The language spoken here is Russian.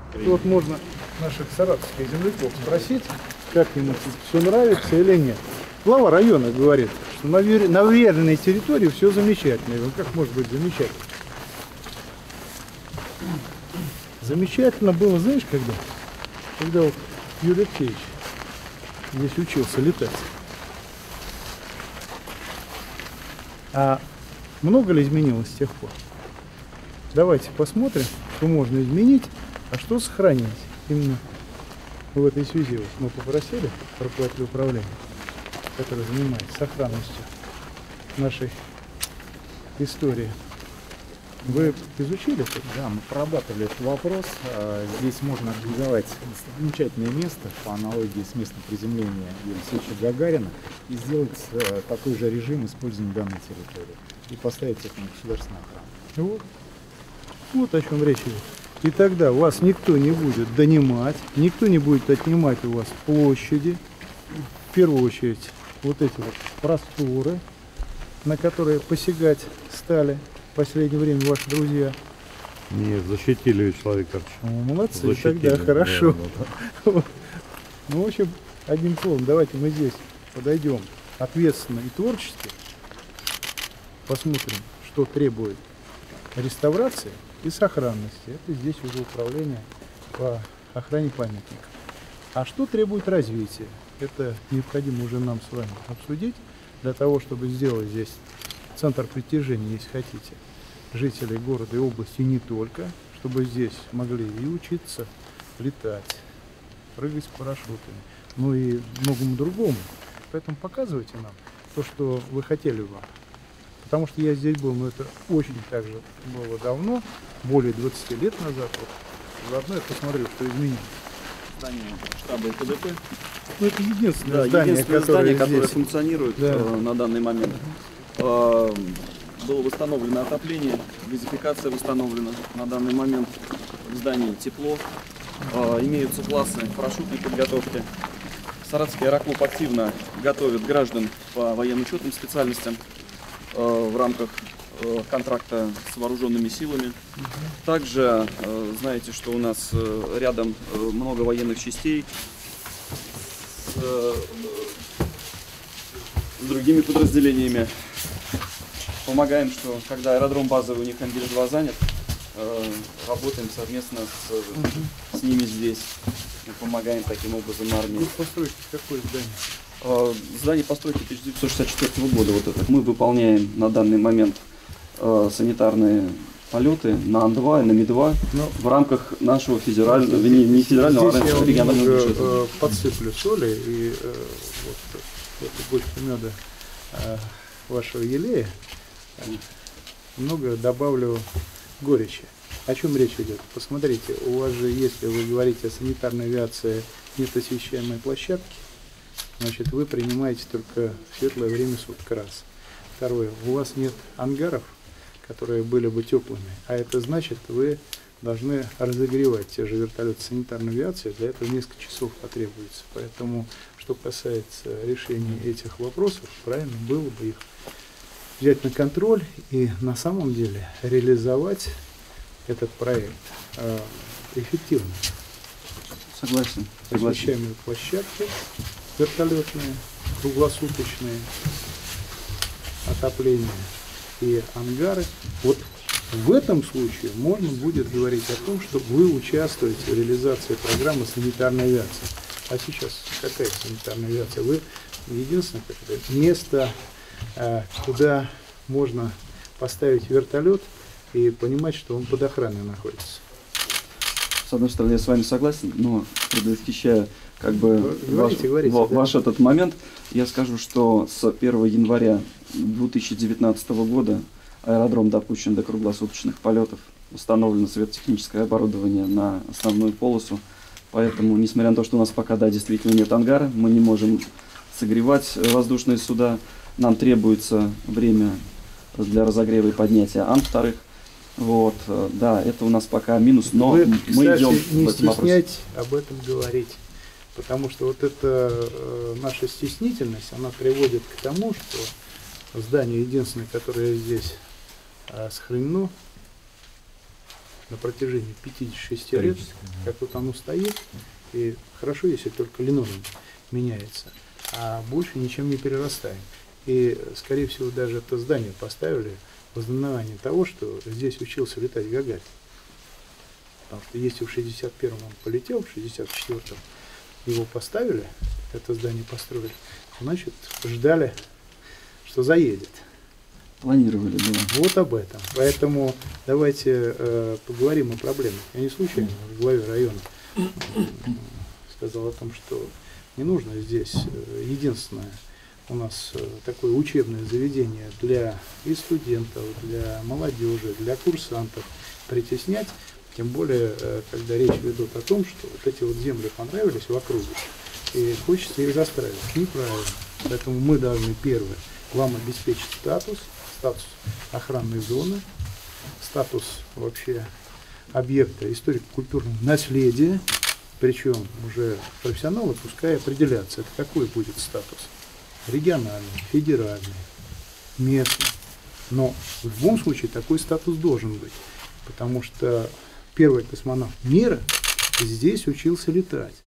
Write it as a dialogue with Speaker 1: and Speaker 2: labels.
Speaker 1: Вот можно наших саратовских земляков спросить, как ему тут все нравится или нет. Глава района говорит, что на уверенной территории все замечательно. Я говорю, как может быть замечательно? Замечательно было, знаешь, когда? Когда вот Юрий Алексеевич здесь учился летать. А много ли изменилось с тех пор? Давайте посмотрим, что можно изменить, а что сохранить. Именно в этой связи вот мы попросили руководителя управления, который занимается сохранностью нашей истории. Вы изучили это?
Speaker 2: Да, мы прорабатывали этот вопрос. Здесь можно организовать замечательное место по аналогии с местом приземления Юрия Алексеевича Гагарина и сделать такой же режим использования данной территории и поставить это на государственную охрану.
Speaker 1: Вот о чем речь идет. И тогда вас никто не будет донимать, никто не будет отнимать у вас площади. В первую очередь вот эти вот просторы, на которые посягать стали в последнее время ваши друзья.
Speaker 3: Нет, защитили Вячеслав Викторович.
Speaker 1: Молодцы,
Speaker 3: Защитили,
Speaker 1: тогда хорошо.
Speaker 3: Да.
Speaker 1: Ну, в общем, одним словом, давайте мы здесь подойдем ответственно и творчески, посмотрим, что требует реставрации и сохранности. Это здесь уже управление по охране памятников. А что требует развития? Это необходимо уже нам с вами обсудить, для того, чтобы сделать здесь центр притяжения, если хотите, жителей города и области не только, чтобы здесь могли и учиться летать, прыгать с парашютами, но и многому другому. Поэтому показывайте нам то, что вы хотели бы. Потому что я здесь был, но это очень так же было давно, более 20 лет назад. Вот. Заодно я посмотрел, что изменилось.
Speaker 4: Здание штаба ИКДП.
Speaker 1: Ну, это единственное
Speaker 4: Да,
Speaker 1: здание,
Speaker 4: единственное здание, которое
Speaker 1: здесь
Speaker 4: функционирует на данный момент. Было восстановлено отопление, газификация восстановлена. На данный момент в здании тепло. Имеются классы парашютной подготовки. Саратовский аэроклуб активно готовит граждан по военно-учетным специальностям в рамках контракта с вооруженными силами. Также знаете, что у нас рядом много военных частей с другими подразделениями. Помогаем, что когда аэродром базовый у них Ангель-2 занят, работаем совместно с ними здесь. Мы помогаем таким образом армии.
Speaker 1: Постройки какое здание?
Speaker 4: Здание постройки 1964 года. Вот это. Мы выполняем на данный момент санитарные полеты на Ан-2 и на Ми-2 в рамках нашего федерального, не федерального, а регионального бюджета.
Speaker 1: Подсыплю соли и вот эту бочку меда вашего елея много добавлю горечи. О чем речь идет? Посмотрите, у вас же, если вы говорите о санитарной авиации, нет освещаемой площадки, значит, вы принимаете только в светлое время суток, раз. Второе, у вас нет ангаров, которые были бы теплыми, а это значит, вы должны разогревать те же вертолеты санитарной авиации, для этого несколько часов потребуется. Поэтому, что касается решения этих вопросов, правильно было бы их взять на контроль и на самом деле реализовать этот проект эффективно.
Speaker 4: Согласен.
Speaker 1: Освещаемые площадки вертолетные, круглосуточные, отопление и ангары. Вот в этом случае можно будет говорить о том, что вы участвуете в реализации программы санитарной авиации. А сейчас какая санитарная авиация? Вы единственное место, куда можно поставить вертолет и понимать, что он под охраной находится.
Speaker 4: С одной стороны, я с вами согласен, но предвосхищая
Speaker 1: говорите,
Speaker 4: ваш этот момент, я скажу, что с 1 января 2019 года аэродром допущен до круглосуточных полетов, установлено светотехническое оборудование на основную полосу, поэтому, несмотря на то, что у нас пока, да, действительно нет ангара, мы не можем согревать воздушные суда, нам требуется время для разогрева и поднятия Ан-2. Вот, да, это у нас пока минус, но
Speaker 1: вы,
Speaker 4: мы
Speaker 1: кстати,
Speaker 4: идем
Speaker 1: не
Speaker 4: в этом вопросе.
Speaker 1: стеснять об этом говорить, потому что вот эта наша стеснительность, она приводит к тому, что здание единственное, которое здесь сохранено, на протяжении 56 лет, как вот оно стоит, и хорошо, если только линолеум меняется, а больше ничем не перерастаем. И, скорее всего, даже это здание поставили в ознаменование того, что здесь учился летать Гагарин. Потому что если в 61-м он полетел, в 64-м его поставили, это здание построили, значит, ждали, что заедет.
Speaker 5: Планировали, да.
Speaker 1: Вот об этом. Поэтому давайте поговорим о проблемах. Я не случайно в главе района сказал о том, что не нужно здесь единственное у нас такое учебное заведение для и студентов, для молодежи, для курсантов притеснять, тем более, когда речь ведут о том, что вот эти вот земли понравились в округе, и хочется их застраивать. Неправильно. Поэтому мы должны, первое, вам обеспечить статус охранной зоны, статус вообще объекта историко-культурного наследия, причем уже профессионалы пускай определятся, это какой будет статус. Региональный, федеральный, местный. Но в любом случае такой статус должен быть, потому что первый космонавт мира здесь учился летать.